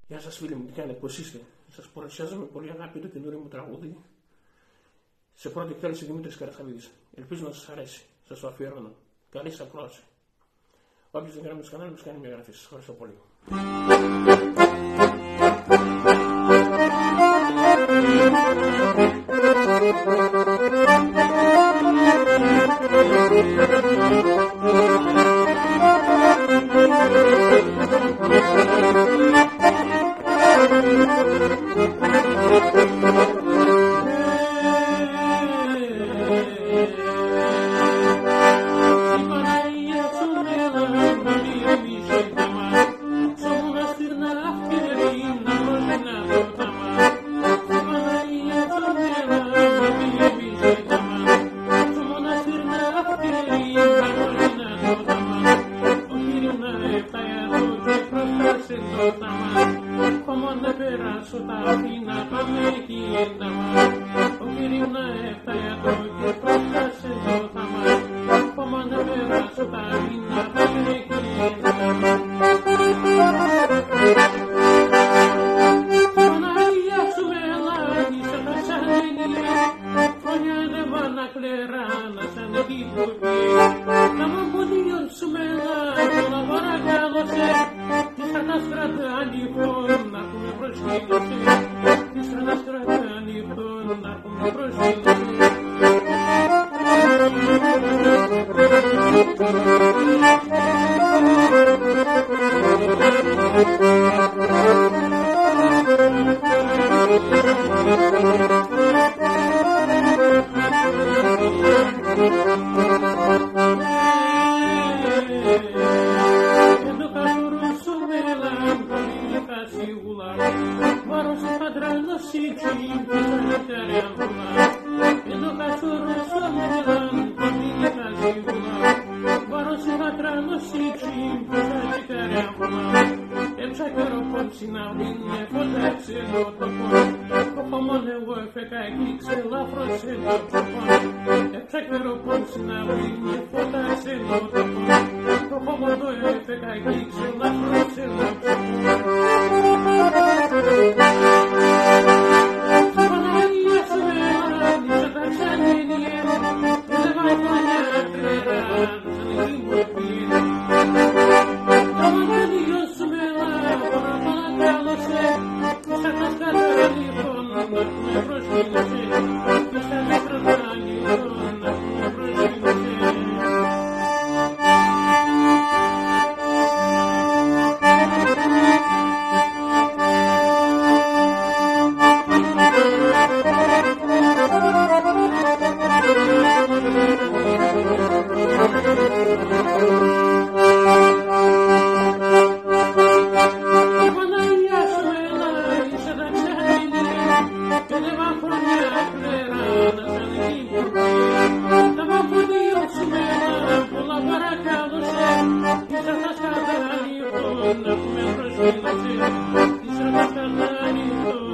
Γεια σας φίλοι μου, τι κάνετε, πώς είστε? Σας παρουσιάζω με πολύ αγάπη το καινούριο μου τραγούδι. Σε πρώτη εκτέλεση Δημήτρης Καραχαλίδης. Ελπίζω να σας αρέσει. Σας το αφιερώνω. Καλή σας ακρόαση. Όποιος δεν κάνει το κανάλι μας κάνει μια εγγραφή. Σας ευχαριστώ πολύ. Thank you.